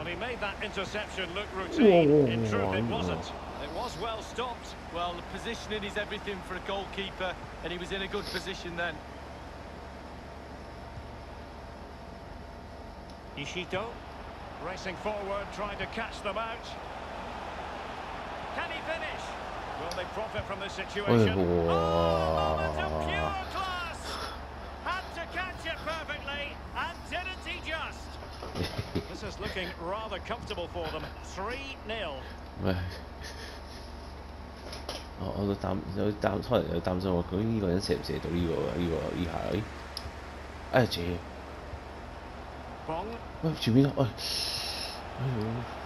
Well, he made that interception look routine. In truth, it wasn't. It was well stopped. Well, the positioning is everything for a goalkeeper, and he was in a good position then. Ishito racing forward, trying to catch them out. Can he finish? Will they profit from this situation? Oh, moment of pure class! Had to catch it perfectly, and didn't he just? This is looking rather comfortable for them. 3-0. 喂，可能有擔心我究竟呢個人射唔射到呢下？哎，姐， Bong. 喂前面啊，哎呦！